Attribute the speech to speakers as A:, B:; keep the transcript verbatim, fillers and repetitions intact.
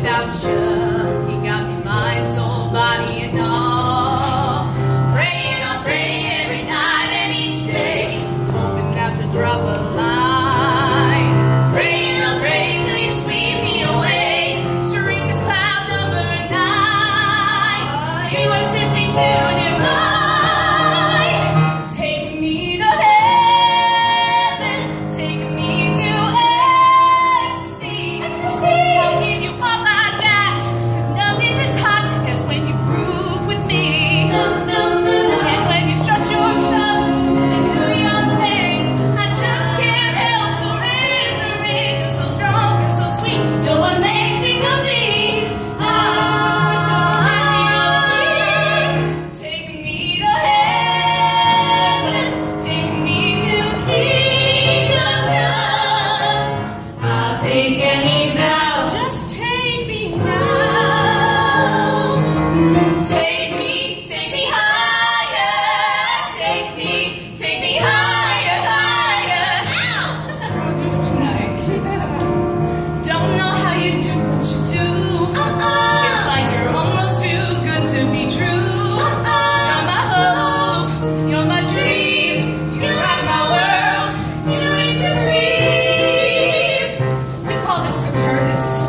A: without you. You got me mind, soul, body, and all. Praying, I'll pray every night and each day, hoping not to drop a line. Praying, I'll pray till you sweep me away, to reach the cloud number nine. You are simply too divine. Take me to heaven, take me to ecstasy. I'll give you all I got, 'cause nothing's as hot as when you groove with me. And when you strut yourself and do your thing, I just can't help to raise the ring. You're so strong, you're so sweet, you're what makes me complete. Ah, take me to heaven, take me to kingdom come. I'll take any vow, just take me now. Take me, take me higher, take me, take me higher, higher. Ow! What's everyone doing tonight? Don't know how you do what you do. It's like you're almost too good to be true. You're my hope, you're my dream. You rock my world, you reach the dream. We call this the Curtis.